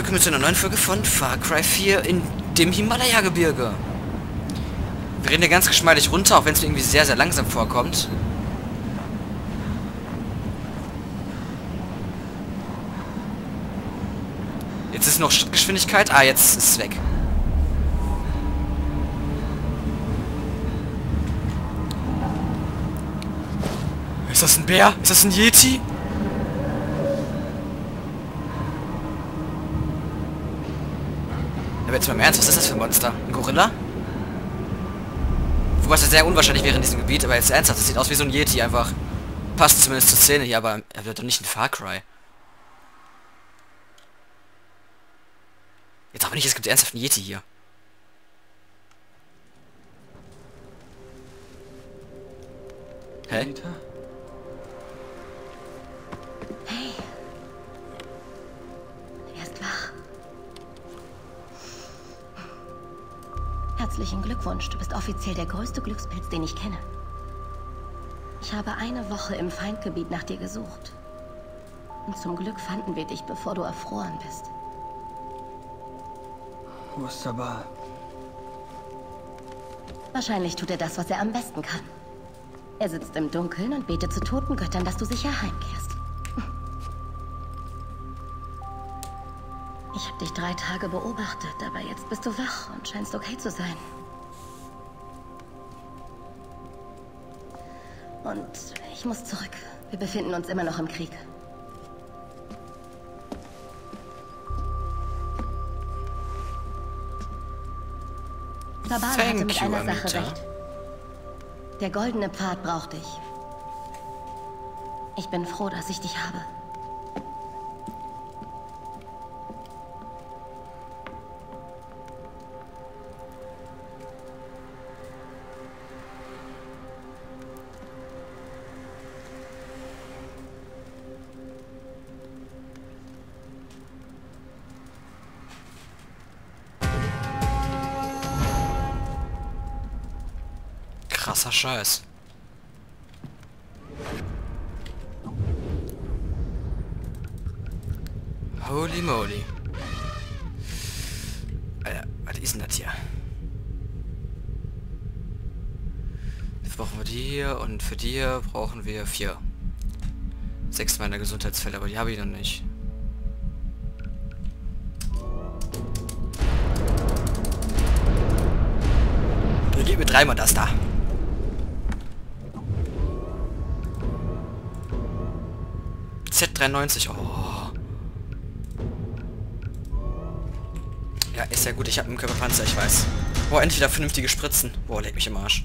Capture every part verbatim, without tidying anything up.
willkommen zu einer neuen Folge von Far Cry vier in dem Himalaya-Gebirge. Wir reden hier ganz geschmeidig runter, auch wenn es mir irgendwie sehr, sehr langsam vorkommt. Jetzt ist noch Schrittgeschwindigkeit. Ah, jetzt ist es weg. Ist das ein Bär? Ist das ein Yeti? Aber jetzt mal im Ernst, was ist das für ein Monster? Ein Gorilla? Wobei es ja sehr unwahrscheinlich wäre in diesem Gebiet, aber jetzt ernsthaft, das sieht aus wie so ein Yeti einfach. Passt zumindest zur Szene hier, aber er wird doch nicht ein Far Cry. Jetzt aber nicht, es gibt ernsthaft einen Yeti hier. Hä? Hey. Er ist wach. Herzlichen Glückwunsch, du bist offiziell der größte Glückspilz, den ich kenne. Ich habe eine Woche im Feindgebiet nach dir gesucht. Und zum Glück fanden wir dich, bevor du erfroren bist. Wo ist Sabal? Wahrscheinlich tut er das, was er am besten kann. Er sitzt im Dunkeln und betet zu toten Göttern, dass du sicher heimkehrst. Ich habe dich drei Tage beobachtet, aber jetzt bist du wach und scheinst okay zu sein. Und ich muss zurück. Wir befinden uns immer noch im Krieg. Sabal hatte mit einer Sache recht. Der goldene Pfad braucht dich. Ich bin froh, dass ich dich habe. Krasser Scheiß. Holy moly. Alter, was ist denn das hier? Jetzt brauchen wir die hier und für die hier brauchen wir vier. Sechs meiner Gesundheitsfälle, aber die habe ich noch nicht. Gib mir dreimal das da. Z dreiundneunzig, oh. Ja, ist ja gut, ich habe einen Körperpanzer, ich weiß. Boah, endlich wieder vernünftige Spritzen. Boah, leg mich im Arsch.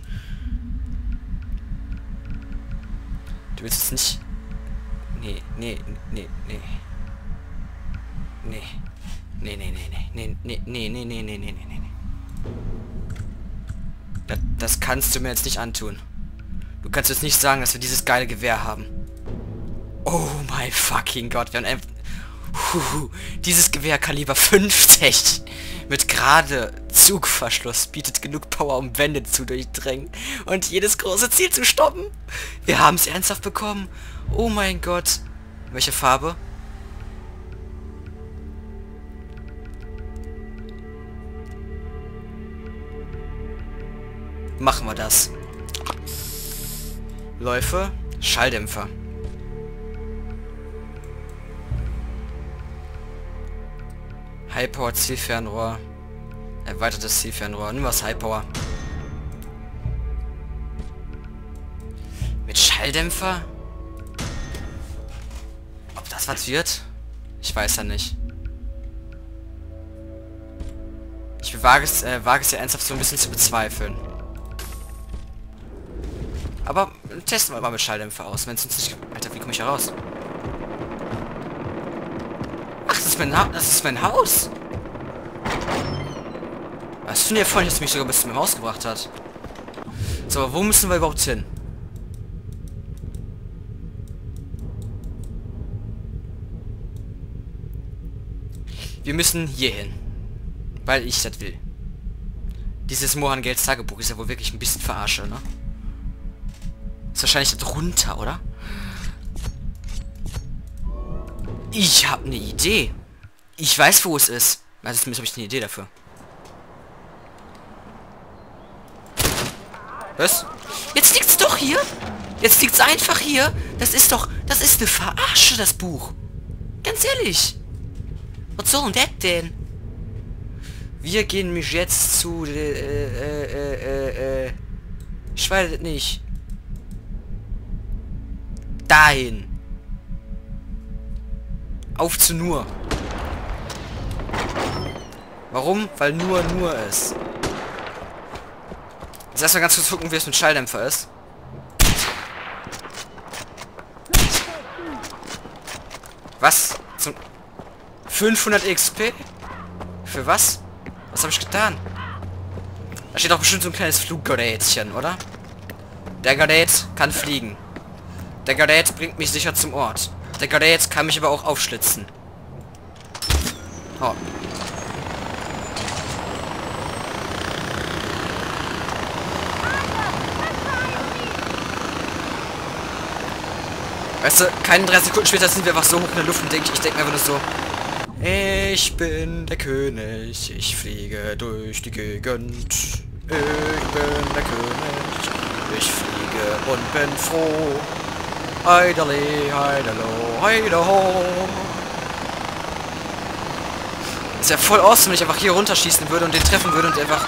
Du willst jetzt nicht... Nee, nee, nee, nee. Nee. Nee, nee, nee, nee, nee, nee, nee, nee, nee, nee, nee, nee, nee. Das, das kannst du mir jetzt nicht antun. Du kannst jetzt nicht sagen, dass wir dieses geile Gewehr haben. Oh mein fucking Gott, wir haben einfach... Huhu, dieses Gewehr Kaliber fünfzig mit gerade Zugverschluss bietet genug Power, um Wände zu durchdringen und jedes große Ziel zu stoppen. Wir haben es ernsthaft bekommen. Oh mein Gott. Welche Farbe? Machen wir das. Läufe, Schalldämpfer. High Power Zielfernrohr. Erweitertes Zielfernrohr. Nimm was High Power. Mit Schalldämpfer? Ob das was wird? Ich weiß ja nicht. Ich wage es, äh, wage es ja ernsthaft so ein bisschen zu bezweifeln. Aber testen wir mal mit Schalldämpfer aus, wenn es uns nicht... Alter, wie komme ich hier raus? Ach, das ist mein, ha das ist mein Haus. Was ist denn hier vorhin, dass mich sogar bis zu meinem Haus gebracht hat? So, aber wo müssen wir überhaupt hin? Wir müssen hier hin. Weil ich das will. Dieses Mohangels Tagebuch ist ja wohl wirklich ein bisschen verarsche, ne? Ist wahrscheinlich drunter, oder? Ich habe eine Idee. Ich weiß, wo es ist. Also zumindest habe ich eine Idee dafür. Was? Jetzt liegt's doch hier. Jetzt liegt's einfach hier. Das ist doch... Das ist eine Verarsche, das Buch. Ganz ehrlich. Was soll denn das denn? Wir gehen mich jetzt zu... Äh, äh, äh, äh, äh. Ich weiß es nicht. Dahin. Auf zu nur. Warum? Weil nur nur ist. Jetzt erstmal ganz kurz gucken, wie es mit Schalldämpfer ist. Was? Zum fünfhundert X P? Für was? Was habe ich getan? Da steht doch bestimmt so ein kleines Fluggerätchen, oder? Der Gerät kann fliegen. Der Gerät bringt mich sicher zum Ort. Der Gerät kann mich aber auch aufschlitzen. Oh. Weißt du, keine drei Sekunden später sind wir einfach so hoch in der Luft und denke ich, ich denke mir einfach nur so, ich bin der König, ich fliege durch die Gegend. Ich bin der König, ich fliege und bin froh. Heiderli, heiderlo, heiderho. Ist ja voll awesome, wenn ich einfach hier runterschießen würde und den treffen würde und einfach...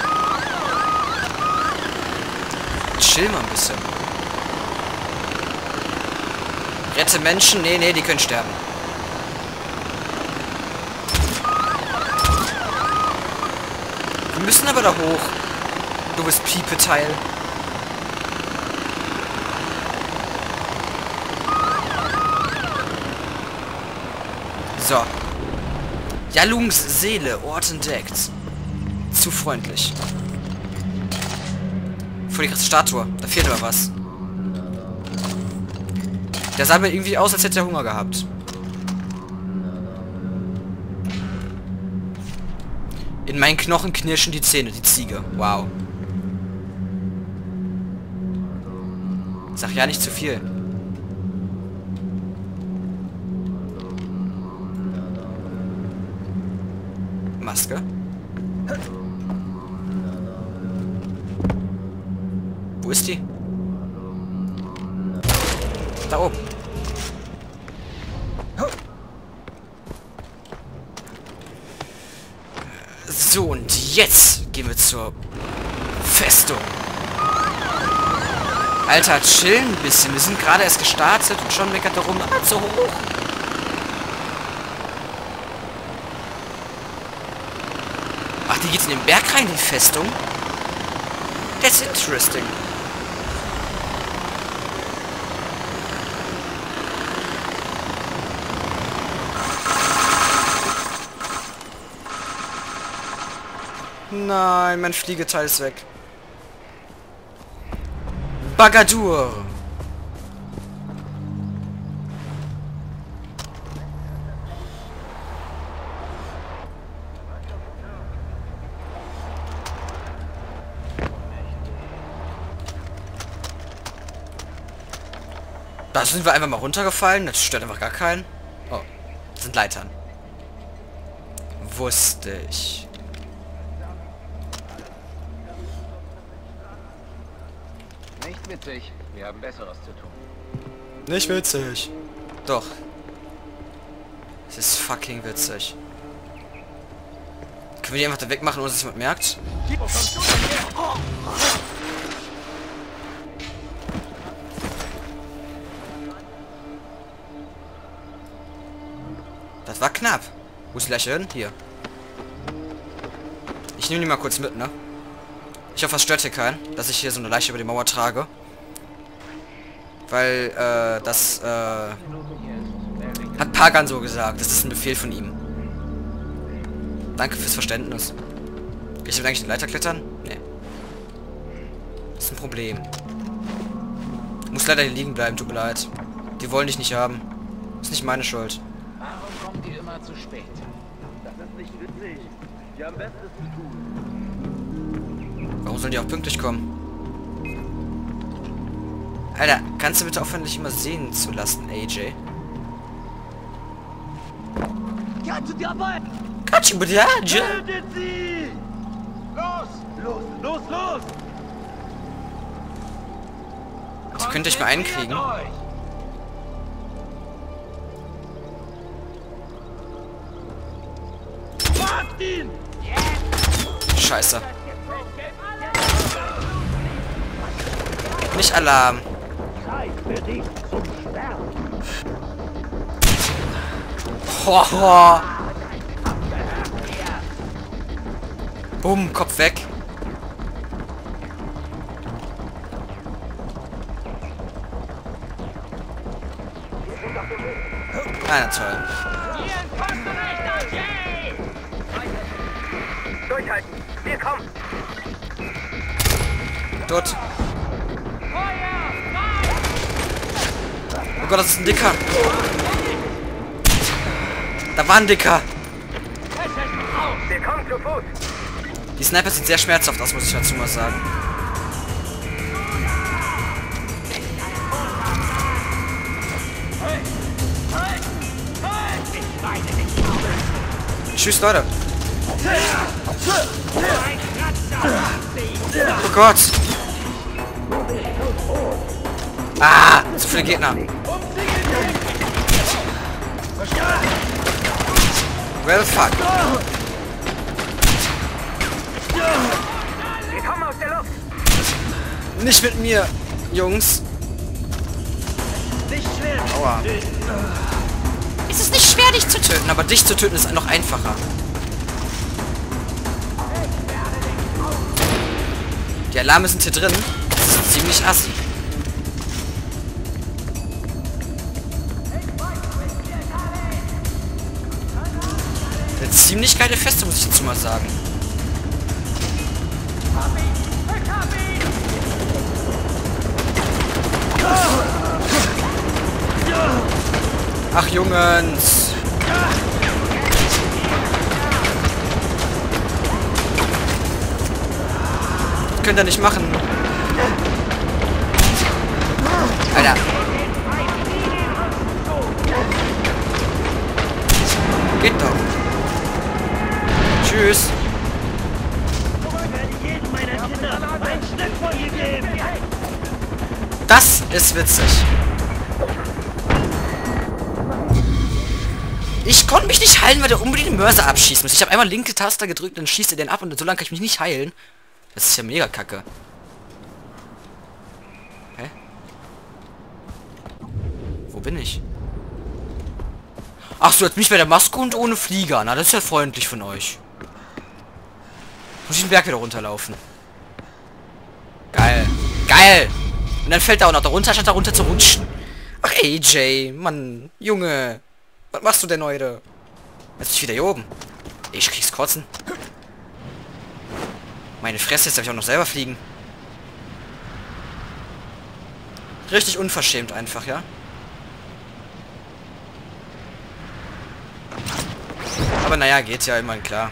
Chill mal ein bisschen. Rette Menschen? Nee, nee, die können sterben. Wir müssen aber da hoch. Du bist Piepeteil. So. Jalungs Seele, Ort entdeckt. Zu freundlich. Vor die krasse Statue. Da fehlt aber was. Der sah mir irgendwie aus, als hätte er Hunger gehabt. In meinen Knochen knirschen die Zähne, die Ziege. Wow. Sag ja nicht zu viel. Maske. Wo ist die? Da oben. So, und jetzt gehen wir zur Festung. Alter, chill ein bisschen. Wir sind gerade erst gestartet und schon meckert darum, ah, zu hoch. Ach, die geht in den Berg rein, die Festung? That's interesting. Nein, mein Fliegeteil ist weg. Bagadur. Da sind wir einfach mal runtergefallen. Das stört einfach gar keinen. Oh, das sind Leitern. Wusste ich. Nicht witzig. Wir haben Besseres zu tun. Nicht witzig. Doch. Es ist fucking witzig. Können wir die einfach da wegmachen, ohne dass es jemand merkt? Das war knapp. Wo ist die Leiche hin? Hier. Ich nehme die mal kurz mit, ne? Ich hoffe, es stört hier keinen, dass ich hier so eine Leiche über die Mauer trage. Weil, äh, das, äh... hat Pagan so gesagt. Das ist ein Befehl von ihm. Danke fürs Verständnis. Ich will eigentlich eine Leiter klettern? Nee. Das ist ein Problem. Ich muss leider hier liegen bleiben, tut mir leid. Die wollen dich nicht haben. Ist nicht meine Schuld. Warum kommt ihr immer zu spät? Das ist nicht witzig. Wir haben Besseres zu tun. Warum sollen die auch pünktlich kommen? Alter, kannst du bitte aufhören, dich immer sehen zu lassen, A J? Ja! Kannst du dir arbeiten? Katschibudjaje! Tötet sie! Los! Los, los, los! Die könnt ihr euch mal einkriegen. Euch. Wagt ihn! Scheiße. Nicht Alarm. Zeit für dich zum Sterben. Ho, ho. Bumm, Kopf weg. Ah, na toll. Durchhalten! Wir kommen! Dort. Oh Gott, das ist ein Dicker. Da war ein Dicker. Wir kommen zu Fuß! Die Sniper sieht sehr schmerzhaft aus, muss ich dazu mal sagen. Tschüss, Leute. Oh Gott. Ah, zu viele Gegner. Well, fuck. Wir kommen aus der Luft! Nicht mit mir, Jungs. Nicht schwer! Aua. Es ist nicht schwer, dich zu töten, aber dich zu töten ist noch einfacher. Die Alarme sind hier drin. Das ist ziemlich assi. Eine ziemlich geile Feste, muss ich dazu mal sagen. Ach, Jungens. Das könnt ihr nicht machen. Alter. Geht doch. Tschüss. Ich werde jedem meiner Kinder ein Stück von ihr geben! Das ist witzig. Ich konnte mich nicht heilen, weil der unbedingt den Mörser abschießen muss. Ich habe einmal linke Taste gedrückt, dann schießt er den ab und so lange kann ich mich nicht heilen. Das ist ja mega kacke. Hä? Wo bin ich? Ach so, jetzt bin ich bei der Maske und ohne Flieger. Na, das ist ja freundlich von euch. Muss ich den Berg wieder runterlaufen. Geil. Geil! Und dann fällt er auch noch da runter, statt da runter zu rutschen. Ach, A J, Mann, Junge. Was machst du denn heute? Jetzt bin ich wieder hier oben. Ich krieg's kotzen. Meine Fresse, jetzt darf ich auch noch selber fliegen. Richtig unverschämt einfach, ja? Aber naja, geht ja immerhin klar.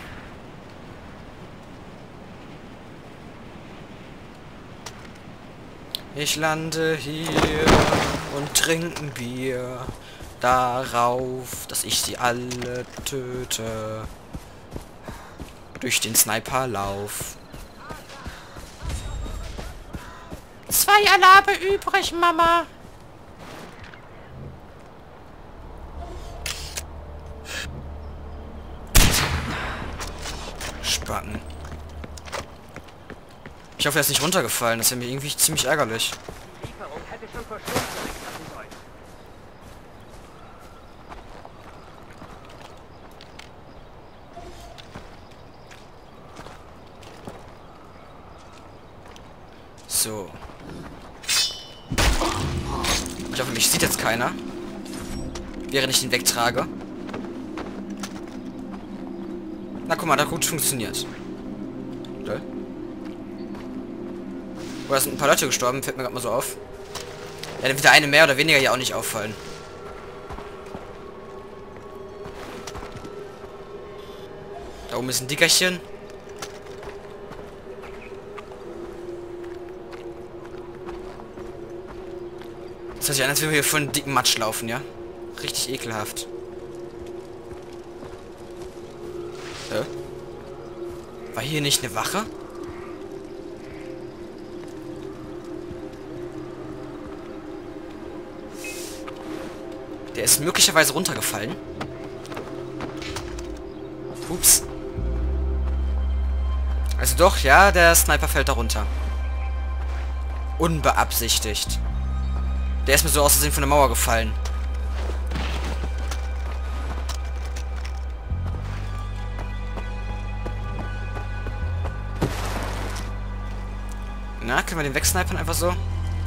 Ich lande hier und trinke ein Bier. Darauf, dass ich sie alle töte. Durch den Sniperlauf. Zwei Alarme übrig, Mama. Spacken. Ich hoffe, er ist nicht runtergefallen. Das wäre mir irgendwie ziemlich ärgerlich. Die Lieferung hätte schon vor Stunden zurücklassen sollen. So. Ich hoffe, mich sieht jetzt keiner. Während ich ihn wegtrage. Na guck mal, da gut funktioniert. Okay. Oh, da sind ein paar Leute gestorben, fällt mir gerade mal so auf. Ja, dann wird der eine mehr oder weniger hier auch nicht auffallen. Da oben ist ein Dickerchen. Das hört sich an, als würden wir hier vor einen dicken Matsch laufen, ja? Richtig ekelhaft. hier nicht eine Wache? Der ist möglicherweise runtergefallen. Ups. Also doch, ja, der Sniper fällt da runter. Unbeabsichtigt. Der ist mir so aus Versehen von der Mauer gefallen. Na, können wir den wegsnipern einfach so?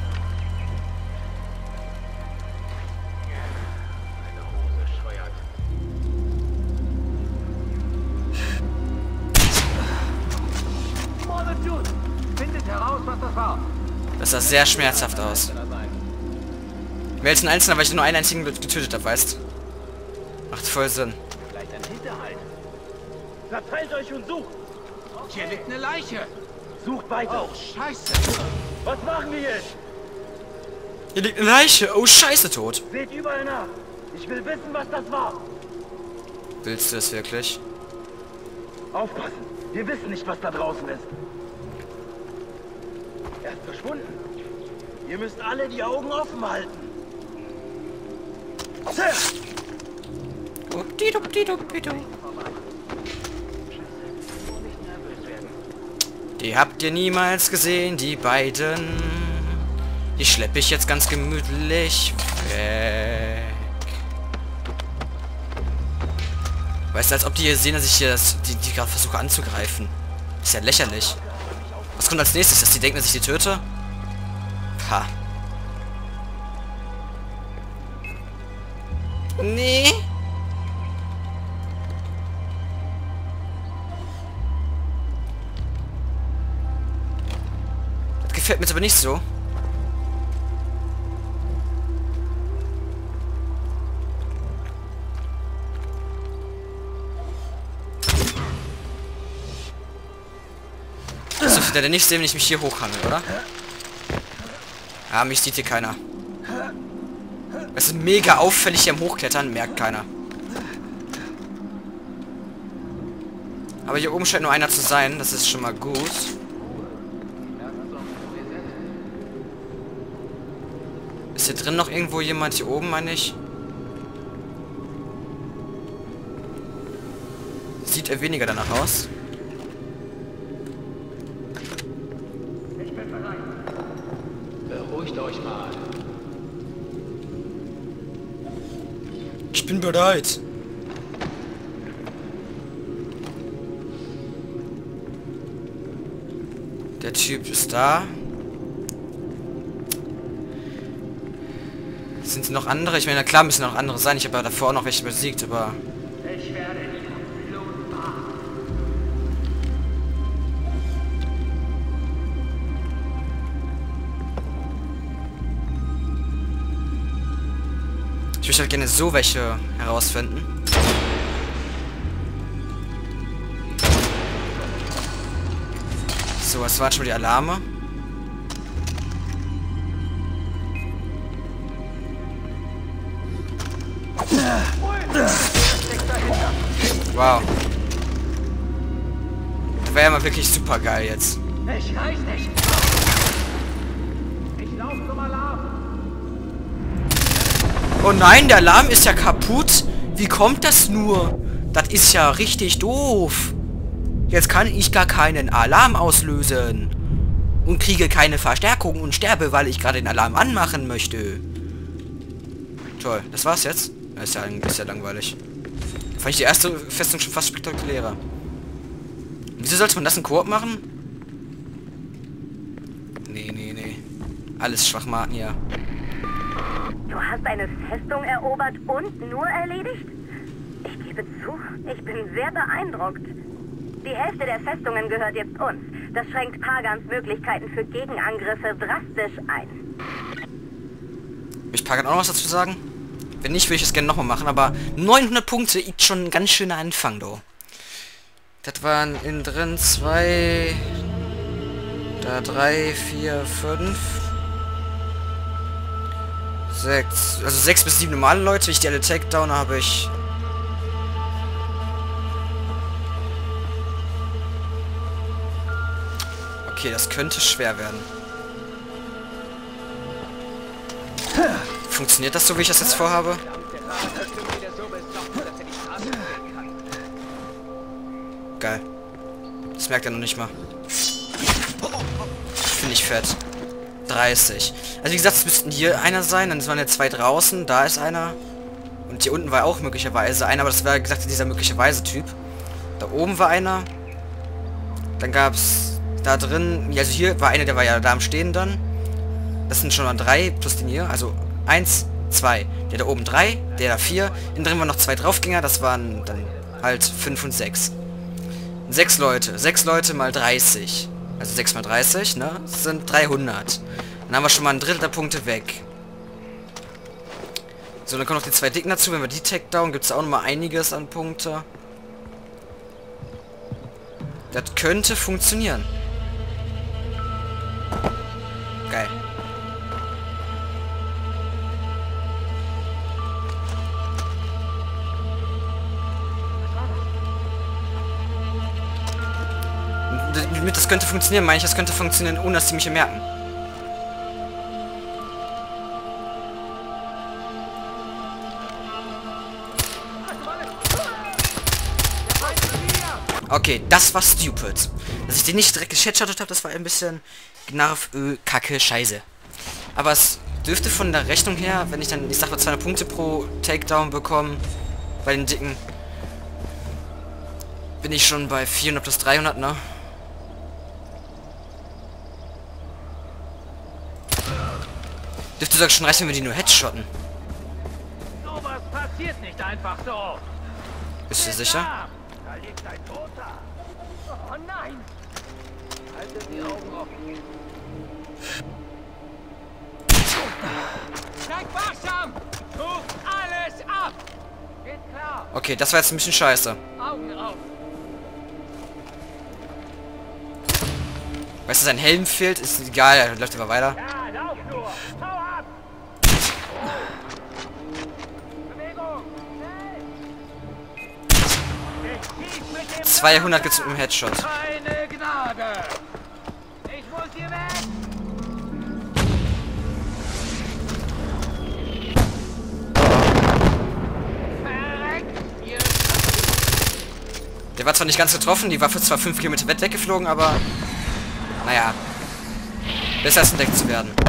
Findet heraus, was das war. Das sah sehr schmerzhaft aus. Wäre jetzt ein Einzelner, weil ich nur einen einzigen getötet habe, weißt? Macht voll Sinn. Vielleicht ein Hinterhalt. Verteilt euch und sucht! Hier liegt eine Leiche. Sucht weiter! Oh, scheiße. Was machen wir jetzt? Hier liegt eine Leiche. Oh, scheiße, tot. Seht überall nach! Ich will wissen, was das war! Willst du es wirklich? Aufpassen! Wir wissen nicht, was da draußen ist. Er ist verschwunden. Ihr müsst alle die Augen offen halten. Die habt ihr niemals gesehen, die beiden. Die schleppe ich jetzt ganz gemütlich weg. Weißt du, als ob die hier sehen, dass ich hier das, die, die gerade versuche anzugreifen. Ist ja lächerlich. Was kommt als nächstes? Dass die denken, dass ich die töte? Ha. Nee. Das gefällt mir jetzt aber nicht so. Das wird der nicht sehen, wenn ich mich hier hochhangel, oder? Ja, mich sieht hier keiner. Es ist mega auffällig hier am Hochklettern, merkt keiner. Aber hier oben scheint nur einer zu sein, das ist schon mal gut. Ist hier drin noch irgendwo jemand? Hier oben, meine ich? Sieht er weniger danach aus. Beruhigt euch mal. Ich bin bereit. Der Typ ist da. Sind sie noch andere? Ich meine, klar müssen noch andere sein. Ich habe ja davor auch noch welche besiegt, aber... Ich werde dich absolut warnen. Ich möchte halt gerne so welche herausfinden. So, was waren schon mal die Alarme? Wow. Das wäre ja mal wirklich super geil jetzt. Ich weiß nicht. Ich laufe zum Alarm. Oh nein, der Alarm ist ja kaputt. Wie kommt das nur? Das ist ja richtig doof. Jetzt kann ich gar keinen Alarm auslösen. Und kriege keine Verstärkung und sterbe, weil ich gerade den Alarm anmachen möchte. Toll, das war's jetzt? Das ist ja, ist ja langweilig. Da fand ich die erste Festung schon fast spektakulärer. Wieso sollte man das in Koop machen? Nee, nee, nee. Alles Schwachmaten hier. Du hast eine Festung erobert und nur erledigt? Ich gebe zu, ich bin sehr beeindruckt. Die Hälfte der Festungen gehört jetzt uns. Das schränkt Pagans Möglichkeiten für Gegenangriffe drastisch ein. Will ich Pagan auch noch was dazu sagen? Wenn nicht, würde ich es gerne nochmal machen, aber neunhundert Punkte ist schon ein ganz schöner Anfang, do. Das waren innen drin zwei... Da drei, vier, fünf... Sechs... Also sechs bis sieben normale Leute. Ich die alle Takedown habe ich... Okay, das könnte schwer werden. Funktioniert das so, wie ich das jetzt vorhabe? Geil. Das merkt er noch nicht mal. Finde ich fett. dreißig. Also wie gesagt, es müssten hier einer sein, dann waren ja zwei draußen, da ist einer. Und hier unten war auch möglicherweise einer, aber das war, wie gesagt, dieser möglicherweise Typ. Da oben war einer. Dann gab es da drin, also hier war einer, der war ja da am Stehen dann. Das sind schon mal drei plus den hier, also eins, zwei. Der da oben drei, der da vier. Innen drin waren noch zwei Draufgänger, das waren dann halt fünf und sechs. Sechs Leute, sechs Leute mal dreißig. Also sechs mal dreißig, ne? Das sind dreihundert. Dann haben wir schon mal ein Drittel der Punkte weg. So, dann kommen noch die zwei Dicken dazu. Wenn wir die Takedown, gibt es auch noch mal einiges an Punkte. Das könnte funktionieren. Geil. Mit das könnte funktionieren, meine ich, das könnte funktionieren, ohne dass die mich hier merken. Okay, das war stupid. Dass ich den nicht direkt geschatschattet habe, das war ein bisschen Gnarf, Öl, Kacke, Scheiße. Aber es dürfte von der Rechnung her, wenn ich dann, ich sag mal, zweihundert Punkte pro Takedown bekomme, bei den Dicken, bin ich schon bei vierhundert plus dreihundert, ne? Dürfte sogar schon reichen, wenn wir die nur headshotten. Sowas passiert nicht einfach so. Bist du sicher? Da liegt ein Toter. Oh nein. Haltet die Augen offen. Seid wachsam. Ruft alles ab. Geht klar. Okay, das war jetzt ein bisschen scheiße. Augen auf. Weißt du, sein Helm fehlt, ist egal, er läuft immer weiter. Ja, lauf nur. Hau ab. Bewegung. Schnell. zweihundert gibt's mit dem Headshot. Keine Gnade. Ich muss hier weg. Verreckt, ihr. Der war zwar nicht ganz getroffen, die Waffe ist zwar fünf Kilometer weit weggeflogen, aber naja. Besser als entdeckt zu werden.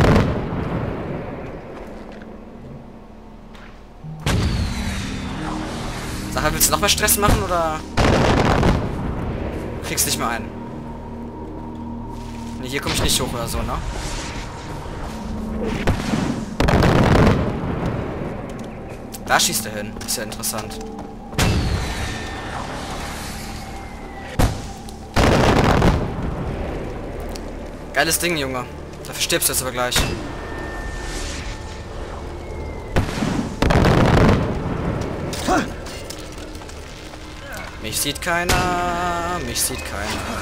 Sache, willst du noch mehr Stress machen, oder kriegst nicht mehr ein? Ne, hier komme ich nicht hoch oder so, ne? Da schießt er hin. Ist ja interessant. Geiles Ding, Junge. Dafür stirbst du jetzt aber gleich. Mich sieht keiner. Mich sieht keiner.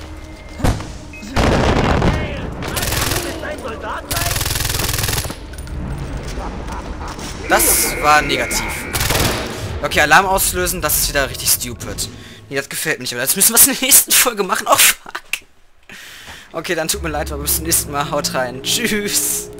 Das war negativ. Okay, Alarm auslösen, das ist wieder richtig stupid. Nee, das gefällt mir nicht. Aber jetzt müssen wir es in der nächsten Folge machen. Oh, fuck. Okay, dann tut mir leid, aber bis zum nächsten Mal. Haut rein. Tschüss.